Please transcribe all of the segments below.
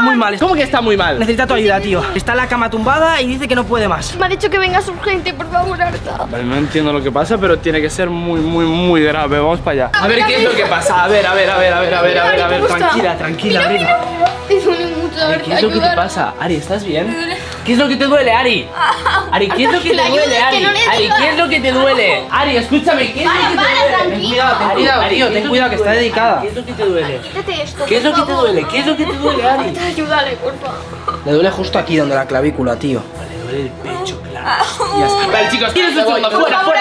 muy mal. ¿Cómo que está muy mal? Necesita tu ayuda, tío. Está en la cama tumbada y dice que no puede más. Me ha dicho que vengas urgente, por favor, Arta. Vale, no entiendo lo que pasa, pero tiene que ser muy grave. Vamos para allá. A ver qué es lo que pasa. A ver. Tranquila, Ari. Te duele mucho, Arta. ¿Qué es lo que te pasa? Ari, ¿estás bien? ¿Qué es lo que te duele, Ari? Ari, ¿qué es lo que te duele, Ari? Ari, ¿qué es lo que te duele? Ari, escúchame, ¿qué es lo que te duele? Ten cuidado, tío, ten cuidado que está dedicada. ¿Qué es lo que te duele? Quítate esto. ¿Qué es lo que te duele? ¿Qué es lo que te duele, Ari? Ayúdale, por favor. Le duele justo aquí donde la clavícula, tío. Le duele el pecho, claro. Ya está. Vale, chicos, tienes un segundo.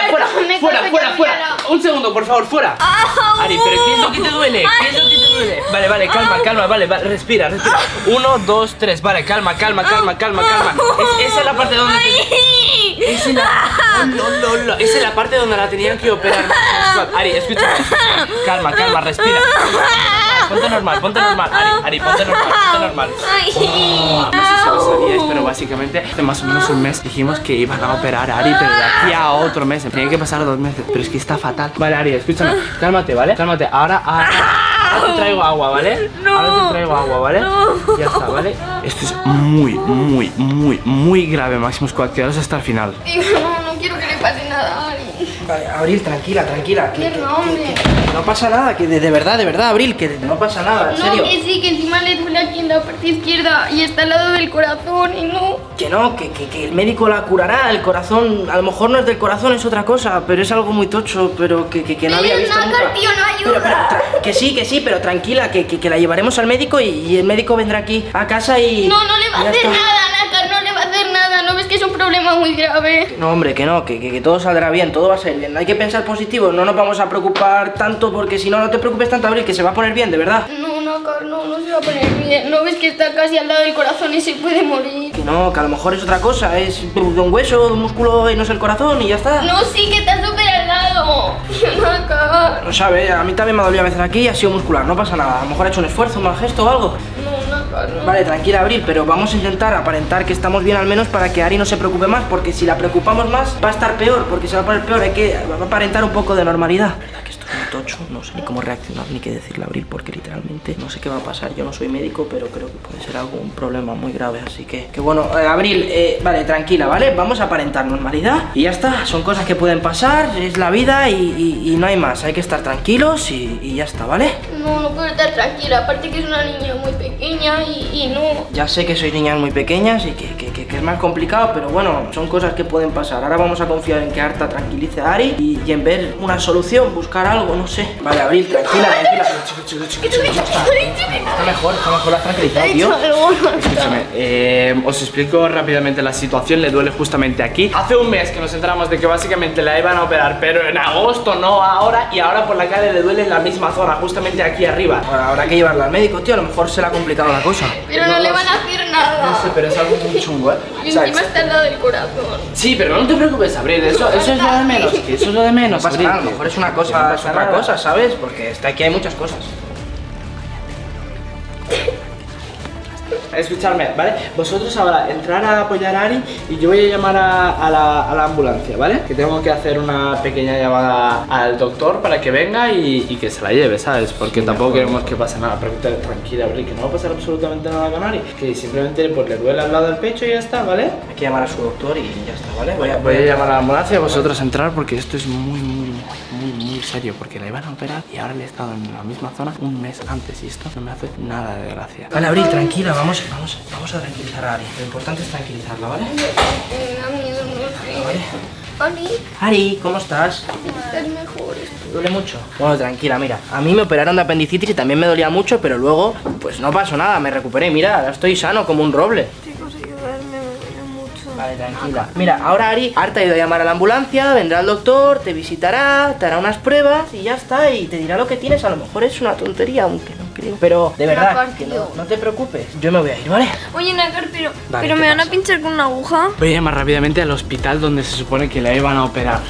Fuera. Un segundo, por favor, fuera. Ari, ¿pero qué es lo que te duele? ¿Qué es lo que te duele? Vale, calma, vale, respira. 1, 2, 3, vale, calma. Esa es la parte donde esa es la parte donde la tenían que operar. Ari, escúchame. Calma, respira. Ponte normal, Ari, ponte normal. No sé si lo sabíais, pero básicamente hace más o menos un mes dijimos que iban a operar a Ari, pero de aquí a otro mes. Tenía que pasar 2 meses, pero es que está fatal. Vale, Ari, escúchame, cálmate, ¿vale? Cálmate, ahora te traigo agua, ¿vale? Ahora te traigo agua, ¿vale? Ya está, ¿vale? Esto es muy grave, Máximo Squad, quedaros hasta el final. Tío, no quiero que le pase nada a Ari. Vale, Abril, tranquila. Que hombre. no pasa nada, que de verdad, Abril, que no pasa nada, en serio. No, que sí, que encima le duele aquí en la parte izquierda y está al lado del corazón y no. Que no, que el médico la curará, el corazón, a lo mejor no es del corazón, es otra cosa, pero es algo muy tocho, pero que no había visto nunca. Tío, no ayuda. Que sí, pero tranquila, que la llevaremos al médico y el médico vendrá aquí a casa y... No le va a hacer nada, Nácar, no le va a hacer nada, ¿no ves que es un problema muy grave? No, hombre, que todo saldrá bien, todo va a ser bien, hay que pensar positivo, no nos vamos a preocupar tanto porque si no te preocupes tanto, Abril, que se va a poner bien, de verdad. No, Nácar, no se va a poner bien, ¿no ves que está casi al lado del corazón y se puede morir? Que no, que a lo mejor es otra cosa, es de un hueso, de un músculo y no es el corazón y ya está. No, sí, que está súper al lado. Nácar. No sabe, a mí también me ha dolido a veces aquí y ha sido muscular, no pasa nada, a lo mejor ha hecho un esfuerzo, un mal gesto o algo. No, Nácar, no. Vale, tranquila, Abril, pero vamos a intentar aparentar que estamos bien al menos para que Ari no se preocupe más, porque si la preocupamos más va a estar peor, porque se va a poner peor, hay que aparentar un poco de normalidad. ¿Verdad que esto es muy tocho? No sé ni cómo reaccionar ni qué decirle a Abril, porque literalmente no sé qué va a pasar. Yo no soy médico, pero creo que puede ser algún problema muy grave, así que bueno, Abril, vale, tranquila, ¿vale? Vamos a aparentar normalidad y ya está, son cosas que pueden pasar, es la vida y no hay más, hay que estar tranquilos y ya está, ¿vale? No puedo estar tranquila, aparte que es una niña muy pequeña y no. Ya sé que sois niñas muy pequeñas y que es más complicado, pero bueno, son cosas que pueden pasar. Ahora vamos a confiar en que Arta tranquilice a Ari y en ver una solución, buscar algo, no sé. Vale, Abril, tranquila. Está mejor la has tranquilizado, tío. Escúchame, os explico rápidamente la situación. Le duele justamente aquí. Hace un mes que nos enteramos de que básicamente la iban a operar, pero en agosto, no ahora. Y ahora por la cara le duele en la misma zona, justamente aquí arriba. Bueno, habrá que llevarla al médico, tío. A lo mejor se le ha complicado la cosa. Pero no le van a hacer nada. No sé, pero es algo muy chungo, ¿eh? Y encima está al lado del corazón. Sí, pero no te preocupes, Abril. Eso es lo de menos. Que eso es lo de menos. No pasa nada, a lo mejor es una cosa, es otra cosa, ¿sabes? Porque aquí hay muchas cosas. Escuchadme, ¿vale? Vosotros ahora entrar a apoyar a Ari y yo voy a llamar a la ambulancia, ¿vale? Que tengo que hacer una pequeña llamada al doctor para que venga y que se la lleve, ¿sabes? Porque tampoco queremos que pase nada. Pero tranquila, Abril, que no va a pasar absolutamente nada con Ari. Que simplemente pues le duele al lado del pecho y ya está, ¿vale? Hay que llamar a su doctor y ya está, ¿vale? Voy a llamar a la ambulancia y vosotros entrar porque esto es muy serio, porque la iban a operar y ahora le he estado en la misma zona un mes antes y esto no me hace nada de gracia. Vale, Abril, tranquila, vamos a tranquilizar a Ari. Lo importante es tranquilizarla, ¿vale? Me da miedo, no sé. Ari, ¿cómo estás? Estás mejor. ¿Te duele mucho? Bueno, tranquila, mira, a mí me operaron de apendicitis y también me dolía mucho, pero luego, pues no pasó nada, me recuperé, mira, ahora estoy sano como un roble. Chicos, ayudarme, me duele mucho. Vale, tranquila. Mira, ahora Ari, Arta ha ido a llamar a la ambulancia, vendrá el doctor, te visitará, te hará unas pruebas y ya está, y te dirá lo que tienes. A lo mejor es una tontería, aunque no creo. Pero de verdad, que no te preocupes, yo me voy a ir, ¿vale? Oye, Nácar, Vale, pero me van a pinchar con una aguja. Voy a llamar rápidamente al hospital donde se supone que la iban a operar.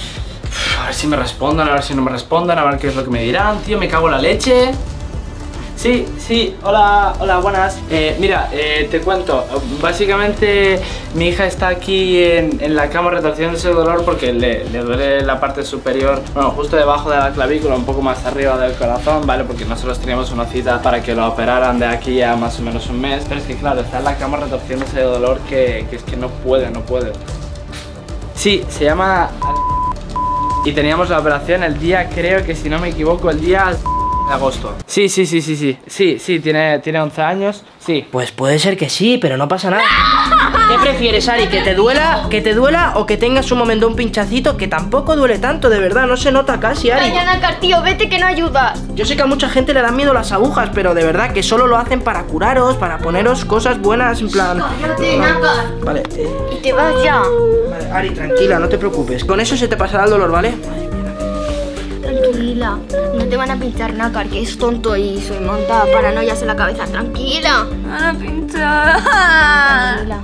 A ver si me respondan, a ver si no me respondan, a ver qué es lo que me dirán, tío, me cago en la leche. Sí, hola, buenas. Mira, te cuento. Básicamente mi hija está aquí en la cama retorciéndose de dolor porque le duele la parte superior, bueno, justo debajo de la clavícula, un poco más arriba del corazón, ¿vale? Porque nosotros teníamos una cita para que lo operaran de aquí a más o menos un mes. Pero es que claro, está en la cama retorciéndose de dolor que es que no puede. Sí, se llama... Y teníamos la operación el día, creo que si no me equivoco, el día... de agosto. Sí, tiene 11 años, sí. Pues puede ser que sí, pero no pasa nada. ¿Qué prefieres, Ari? ¿Que te duela o que tengas un momento un pinchacito? Que tampoco duele tanto, de verdad, no se nota casi, Ari. Calla, Nácar, tío, vete que no ayudas. Yo sé que a mucha gente le dan miedo las agujas, pero de verdad que solo lo hacen para curaros, para poneros cosas buenas, en plan... Cállate, Nácar. Vale, Y te vas ya. Vale, Ari, tranquila, no te preocupes. Con eso se te pasará el dolor, ¿vale? Tranquila, no te van a pinchar, Nácar, que es tonto y soy montada paranoias en la cabeza. Tranquila. Me van a pinchar. Tranquila.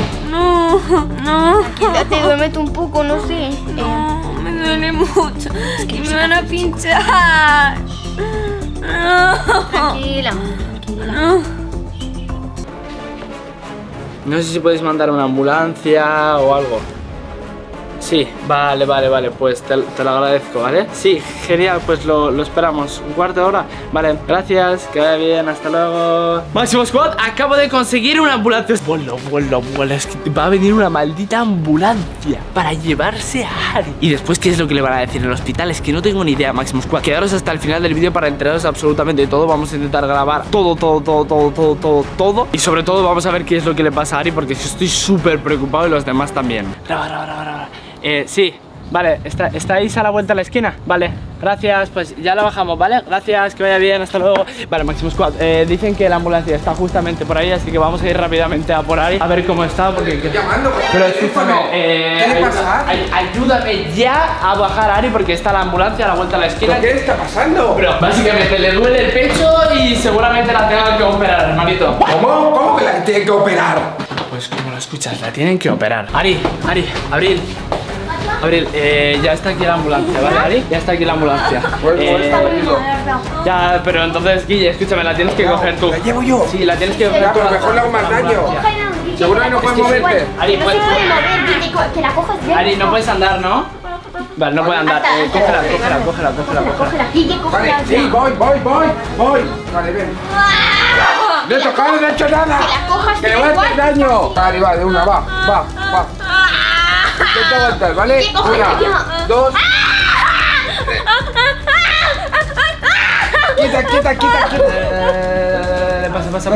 No. Quédate, duérmete un poco, no sé. No, me duele mucho. Y me van a pinchar. Tranquila. No sé si podéis mandar una ambulancia o algo. Sí, vale, pues te lo agradezco, ¿vale? Sí, genial, pues lo esperamos. Un cuarto de hora. Vale, gracias, que vaya bien, hasta luego. Máximo Squad, acabo de conseguir una ambulancia. Vuelo, es que va a venir una maldita ambulancia para llevarse a Ari. Y después, ¿qué es lo que le van a decir en el hospital? Es que no tengo ni idea, Máximo Squad. Quedaros hasta el final del vídeo para enteraros absolutamente de todo. Vamos a intentar grabar todo. Y sobre todo vamos a ver qué es lo que le pasa a Ari, porque estoy súper preocupado y los demás también. Graba. Sí, vale, ¿estáis a la vuelta a la esquina? Vale, gracias, pues ya la bajamos, ¿vale? Gracias, que vaya bien, hasta luego. Vale, Máximo Squad, dicen que la ambulancia está justamente por ahí, así que vamos a ir rápidamente a por ahí a ver cómo está, porque... Estoy llamando, pero escúchame, ¿qué le pasa? ayúdame ya a bajar a Ari, porque está la ambulancia a la vuelta a la esquina. ¿Qué está pasando? Pero básicamente le duele el pecho y seguramente la tengan que operar, hermanito. ¿Cómo que la tienen que operar? Pues como lo escuchas, la tienen que operar. Abril, ya está aquí la ambulancia, ¿vale, Ari? Ya está aquí la ambulancia. Ya, pero entonces, Guille, escúchame, la tienes que coger tú. ¿La llevo yo? Sí, la tienes que coger Ya, tú. pero mejor le hago más daño. Seguro que no puedes moverte. Ari, No se puede mover, Guille, que la cojas bien. Ari, no puedes andar, ¿no? Vale, no puede andar. Cógela. Cógela, Guille, Vale, cógela. sí, voy. Vale, ven. No he tocado, no he hecho nada. Que la cojas Que le voy a hacer igual. daño. Vale, va, de una, va. Intenta aguantar, ¿vale? Sí, cógela Una, ya. 2. Quita. Pasa.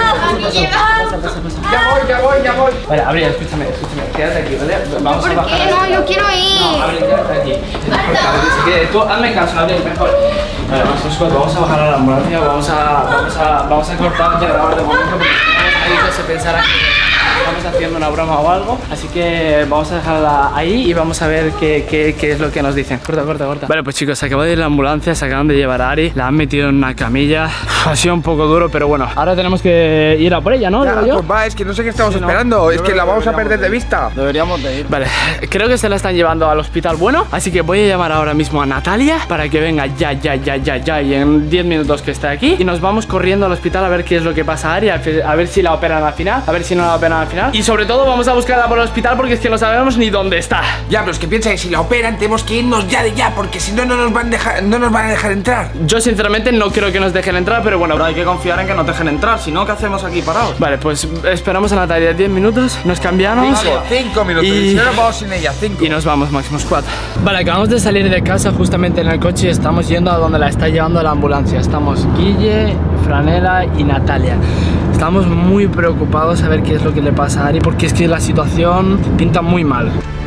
Ya voy. Vale, Abril, escúchame, quédate aquí, ¿vale? Vamos a ¿Por bajar. qué? No, yo quiero No, ir. Abril, quédate aquí. Tú hazme caso, Abril, mejor. Vale, vamos a bajar a la ambulancia, vamos a cortar ya grabar de momento porque si no se pensará que estamos haciendo una broma o algo. Así que vamos a dejarla ahí y vamos a ver qué es lo que nos dicen. Corta. Vale, pues chicos, acabo de ir a la ambulancia, se acaban de llevar a Ari, la han metido en una camilla. Ha sido un poco duro, pero bueno, ahora tenemos que ir a por ella, ¿no? Ya, pues va, es que no sé qué estamos esperando. Es que la vamos a perder de vista. Deberíamos de ir. Vale, creo que se la están llevando al hospital bueno, así que voy a llamar ahora mismo a Natalia para que venga ya y en 10 minutos que esté aquí y nos vamos corriendo al hospital a ver qué es lo que pasa a Ari, a ver si la operan al final, a ver si no la operan al final y sobre todo vamos a buscarla por el hospital porque es que no sabemos ni dónde está. Ya, pero es que piensa que si la operan tenemos que irnos ya de ya, porque si no, no nos van a dejar entrar. Yo sinceramente no creo que nos dejen entrar, pero bueno, hay que confiar en que nos dejen entrar, si no, ¿qué hacemos aquí parados? Vale, pues esperamos a Natalia 10 minutos, nos cambiamos 5 minutos, y si no nos vamos sin ella, 5. Y nos vamos, Máximo Squad. Vale, acabamos de salir de casa justamente en el coche y estamos yendo a donde la está llevando la ambulancia. Estamos Guille, Franela y Natalia. Estamos muy preocupados a ver qué es lo que le pasa a Ari, porque es que la situación pinta muy mal.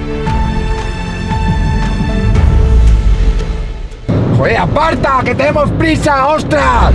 ¡Joder, aparta! ¡Que tenemos prisa! ¡Ostras!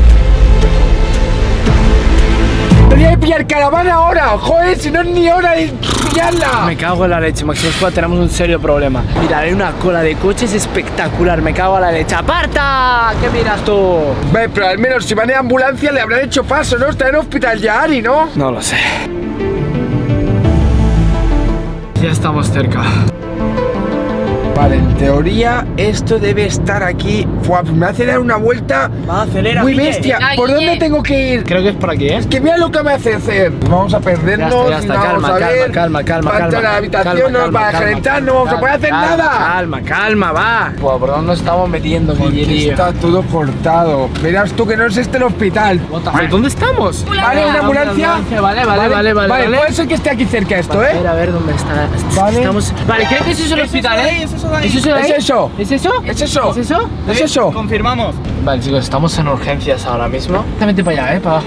¡Debería pillar caravana ahora! ¡Joder, si no es ni hora de pillarla! Me cago en la leche, Máximo Squad, tenemos un serio problema. Mira, hay una cola de coches espectacular, me cago en la leche. ¡Aparta! ¿Qué miras tú? Ve, pero al menos si van en ambulancia le habrán hecho paso, ¿no? Está en hospital ya, Ari, ¿no? No lo sé. Ya estamos cerca. Vale, en teoría esto debe estar aquí. Fua, me hace dar una vuelta muy bestia. ¿Por dónde tengo que ir? Creo que es por aquí, ¿eh? Es que mira lo que me hace hacer. Vamos a perdernos. Ya está, y calma, vamos a ver. calma. Va a entrar a la habitación, no nos va a dejar entrar, no vamos a poder hacer nada. Calma, va. Buah, ¿por dónde nos estamos metiendo? Porque está todo cortado. Verás tú que no es este el hospital. ¿Dónde estamos? Vale, una ambulancia. Vale, puede ser que esté aquí cerca esto, ¿eh? A ver dónde está. Vale. Vale, creo que eso es el hospital, ¿eh? ¿Es eso? ¿Es eso? ¿Es eso? ¿Es eso? ¿Es eso? Confirmamos. Vale, chicos, estamos en urgencias ahora mismo. Exactamente para allá, ¿eh? Para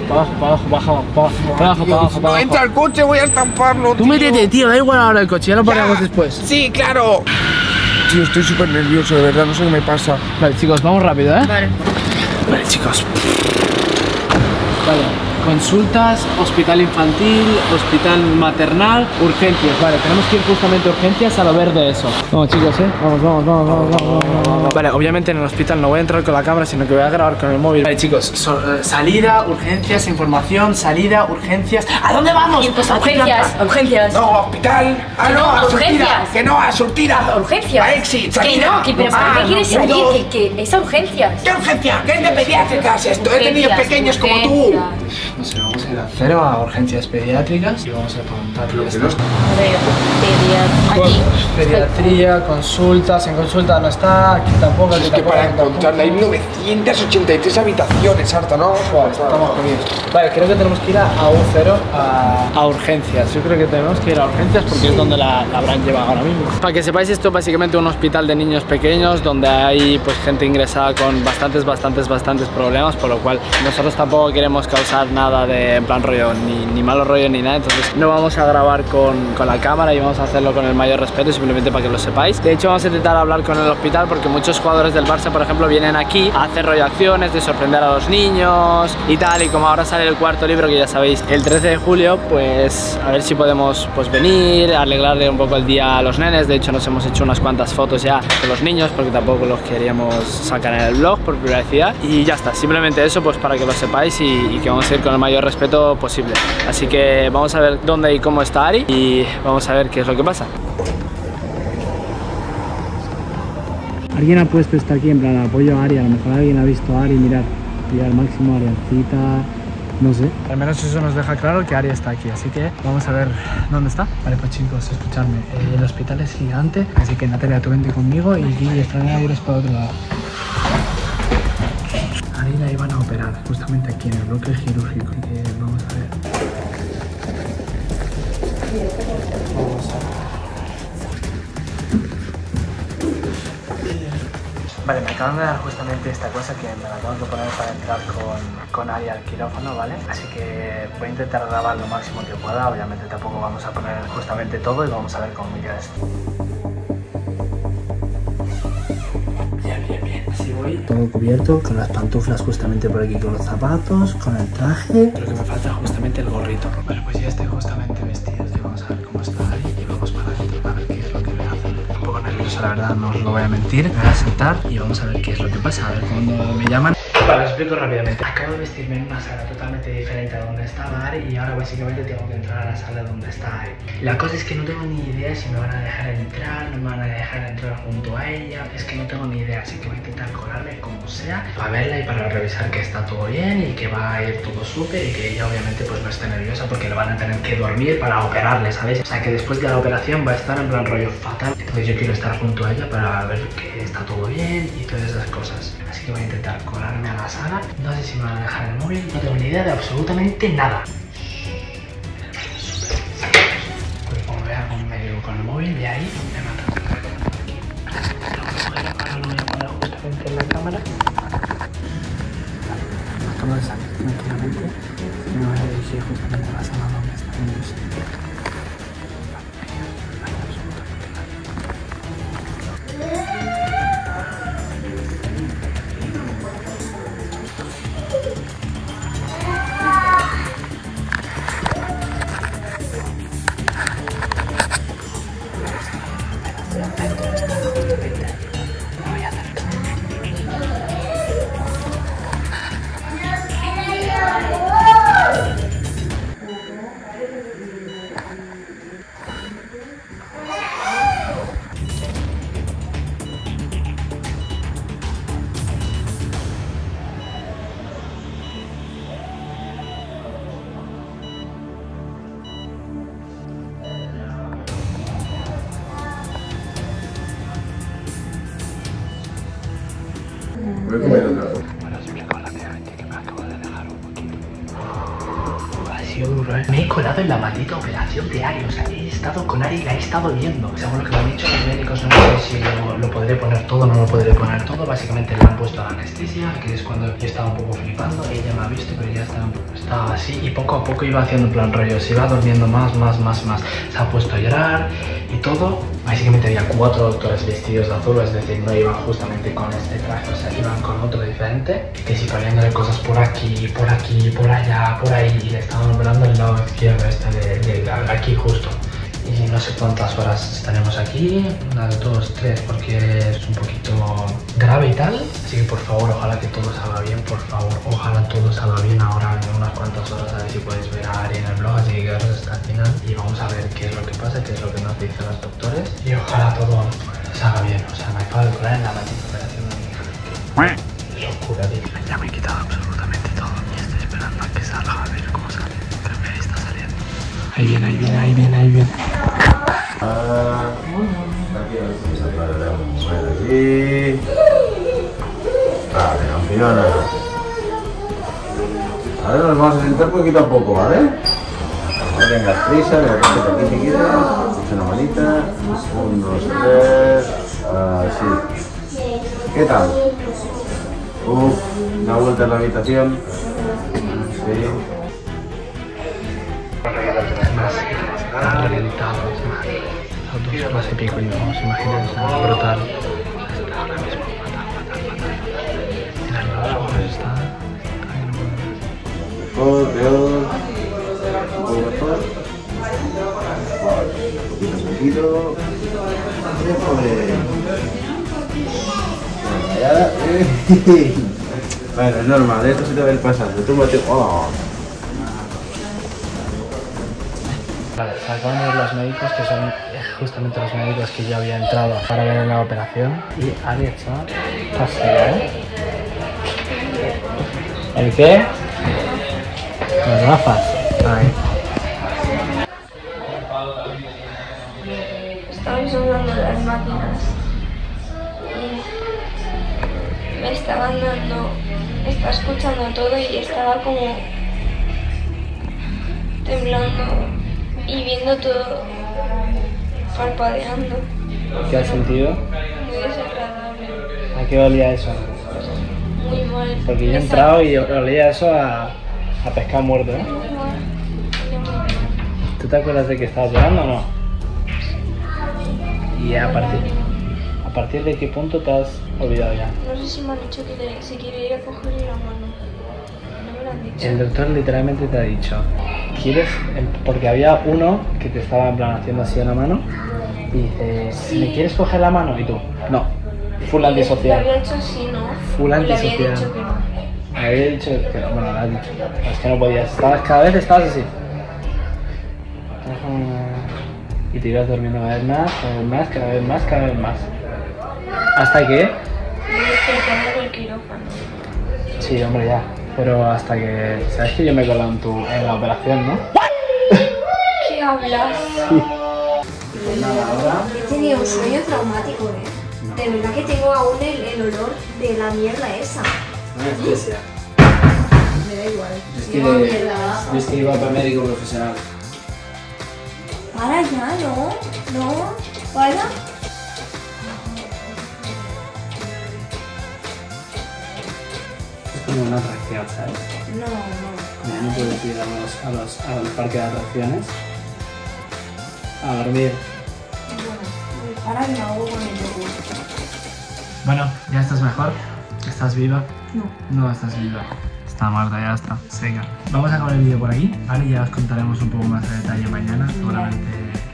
abajo. No entra al coche, voy a estamparlo. Tú métete, tío, da igual ahora el coche, ya lo paramos después. Sí, claro. Tío, estoy súper nervioso, de verdad, no sé qué me pasa. Vale, chicos, vamos rápido, ¿eh? Vale. Vale, chicos. Vale. Consultas, hospital infantil, hospital maternal, urgencias. Vale, tenemos que ir justamente a urgencias a lo verde eso. Vamos, chicos, vamos. Vale, obviamente en el hospital no voy a entrar con la cámara, sino que voy a grabar con el móvil. Vale, chicos, salida, urgencias, información, salida, urgencias. ¿A dónde vamos? Pues a urgencias. No, hospital. Ah, Que no, a surtida. urgencias. Que no, a surtida. Urgencias. A exit, Que salida. no, pero ¿para qué quieres salir? Que es a urgencias. ¿Qué urgencia? ¿Qué es de pediátricas esto? He tenido pequeños como tú. No sé, vamos a ir a cero a urgencias pediátricas y vamos a preguntarles esto. A ver, Pediatría, consultas, en consulta no está, aquí tampoco, aquí Es que para encontrarla hay 983 habitaciones, harta, ¿no? Estamos jodidos. Vale, creo que tenemos que ir a U0 a urgencias. Yo creo que tenemos que ir a urgencias porque es donde la habrán llevado ahora mismo. Para que sepáis, esto es básicamente un hospital de niños pequeños donde hay pues gente ingresada con bastantes problemas, por lo cual nosotros tampoco queremos causar nada de en plan rollo, ni malo rollo ni nada. Entonces no vamos a grabar con la cámara y vamos a hacerlo con el mayor respeto, simplemente para que lo sepáis. De hecho, vamos a intentar hablar con el hospital porque muchos jugadores del Barça, por ejemplo, vienen aquí a hacer rollo acciones de sorprender a los niños y tal. Y como ahora sale el cuarto libro, que ya sabéis, el 13 de julio, pues a ver si podemos pues venir, alegrarle un poco el día a los nenes. De hecho, nos hemos hecho unas cuantas fotos ya con los niños porque tampoco los queríamos sacar en el blog por privacidad. Y ya está, simplemente eso pues para que lo sepáis y que vamos a ir con el mayor respeto posible. Así que vamos a ver dónde y cómo está Ari y vamos a ver qué es lo que pasa. Alguien ha puesto esto aquí en plan apoyo a Ari, a lo mejor alguien ha visto a Ari, mirad, al máximo Ariancita, no sé. Al menos eso nos deja claro que Ari está aquí, así que vamos a ver dónde está. Vale, pues chicos, escuchadme, el hospital es gigante, así que Natalia, tú vente conmigo y Gui y Estrella iros para otro lado. Ari la iban a operar justamente aquí en el bloque quirúrgico, así que vamos a ver. Vale, me acaban de dar justamente esta cosa que me la tengo que poner para entrar con Ari al quirófano, ¿vale? Así que voy a intentar grabar lo máximo que pueda. Obviamente tampoco vamos a poner justamente todo y vamos a ver cómo me queda esto. Bien. Así voy. Todo cubierto, con las pantuflas justamente por aquí, con los zapatos, con el traje. Creo que me falta justamente el gorrito. Vale, pues ya estoy justamente vestido y vamos a ver cómo está Ari y vamos para adentro a ver qué es lo que me hacen. Un poco nervioso, la verdad, no os lo voy a mentir. Me voy a sentar y vamos a ver qué es lo que pasa, a ver cuando me llaman. Vale, os explico rápidamente. Acabo de vestirme en una sala totalmente diferente a donde estaba Ari y ahora básicamente tengo que entrar a la sala donde está Ari. La cosa es que no tengo ni idea si me van a dejar entrar, no me van a dejar entrar junto a ella. Es que no tengo ni idea, así que voy a intentar colarme como sea para verla y para revisar que está todo bien y que va a ir todo súper y que ella obviamente pues no esté nerviosa porque le van a tener que dormir para operarle, ¿sabéis? O sea que después de la operación va a estar en plan rollo fatal. Entonces yo quiero estar junto a ella para ver que está todo bien y todas esas cosas. Así que voy a intentar colarme a la sala. No sé si me van a dejar el móvil, no tengo ni idea de absolutamente nada. Pues como vea con medio con el móvil de ahí, me matan. Ahora lo voy a poner justamente en la cámara. La cámara sale tranquilamente. Me voy a dirigir justamente a la sala donde está el voy a comer otra. Bueno, os explico rápidamente que me acabo de dejar un poquito. Ha sido duro, ¿eh? Me he colado en la maldita operación de Ari. O sea, he estado con Ari y la he estado viendo. Según lo que me han dicho los médicos, no sé si lo podré poner todo o no lo podré poner todo. Básicamente le han puesto la anestesia, que es cuando yo estaba un poco flipando. Ella me ha visto, pero ya estaba así. Y poco a poco iba haciendo en plan rollo. Se iba durmiendo más. Se ha puesto a llorar y todo. Básicamente había 4 doctores vestidos de azul, es decir, no iban justamente con este traje, o sea, iban con otro diferente. Que si poniéndole cosas por aquí, por allá, por ahí, y le estaban operando el lado izquierdo de aquí justo. Y no sé cuántas horas estaremos aquí, unas 2, 3, porque es un poquito grave y tal. Así que por favor, ojalá que todo salga bien, por favor, ojalá todo salga bien ahora en unas cuantas horas, a ver si podéis ver a Ari en el blog, así que quedaros hasta el final y vamos a ver qué es lo que pasa, qué es lo que nos dicen los doctores y ojalá todo salga bien. O sea, me acabo de colar en la maldita operación de mi hija. Locura, tío. Ya me he quitado absolutamente todo y estoy esperando a que salga, a ver cómo sale. Creo que ahí está saliendo. Ahí viene. Aquí, vale, campeona. Ahora nos vamos a sentar poquito a poco, ¿vale? No tengas prisa, le recoges aquí si quieres. Echa una manita. 1, 2, 3. Así. ¿Qué tal? Una vuelta en la habitación. Sí. Están reventados, man. Son 2 horas y pico y no os imagináis, brutal. Está ahora mismo fatal. Mirad los ojos, está Mejor, peor. Un poco mejor. Poquito. Bueno, es normal, esto se te va a ir pasando. Túmbate. Oh. Vale, se acaban de ir los médicos, que son justamente los médicos que yo había entrado para ver la operación. Y Ari está pasada, ¿eh? ¿El qué? Las gafas. Ahí. Estabais hablando de las máquinas y me estaban dando, estaba escuchando todo y estaba como temblando y viendo todo parpadeando. ¿Qué has sentido? Muy desagradable, ¿A qué olía eso? muy mal. Porque yo he entrado y olía eso a pescado muerto, ¿eh? Muy mal, muy mal. ¿Tú te acuerdas de que estabas llorando o no? ¿Y a partir de qué punto te has olvidado ya? No sé si me han dicho que se quiere ir a cogerle la mano. No me lo han dicho. El doctor literalmente te ha dicho, ¿quieres? Porque había uno que te estaba en plan haciendo así en la mano y dice, Sí. ¿me quieres coger la mano? Y tú, no, full Le antisocial. había hecho así, ¿no? Full Le había antisocial. dicho que no. Me había dicho que no, bueno, le has dicho, es que no podías, cada vez estabas así. Y te ibas durmiendo cada vez más, cada vez más. Hasta que... Me despertando del quirófano. Sí, hombre, ya. Pero hasta que... ¿Sabes que yo me he colado en la operación, no? ¿Qué hablas? Sí. He tenido un sueño traumático, ¿eh? De verdad que tengo aún el olor de la mierda esa. Anestesia. Me da igual. Es que iba para médico profesional. Para ya, no, para. Es como una atracción, ¿sabes? No. Ya no puedes ir al parque de atracciones a dormir. Bueno, para que me hago con el yogur. Bueno, ¿ya estás mejor? ¿Estás viva? No. No estás viva. Está muerta, ya está, seca. Vamos a acabar el vídeo por aquí, ¿vale? Ya os contaremos un poco más de detalle mañana. Seguramente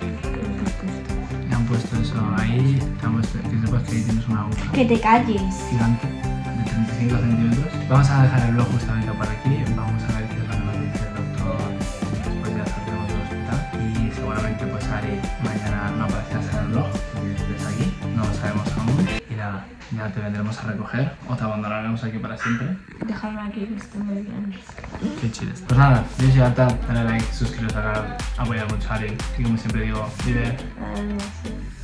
me han puesto eso ahí. Te han puesto, que sepas que ahí tienes una aguja Que te calles. gigante de 35 centímetros. Vamos a dejar el blog justamente por aquí. Vamos a ver qué es lo que nos dice el doctor después ya saldremos del hospital. Y seguramente pues Ari mañana no aparecerás en el blog, desde aquí, no lo sabemos aún. Y nada, ya te vendremos a recoger o te abandonaremos aquí para siempre. Déjame aquí que esté muy bien. Qué chido. Pues nada, yo soy Arta, dale like, suscríbete al canal, apoya mucho a Ari, que como siempre digo, vive. Ah, no sé.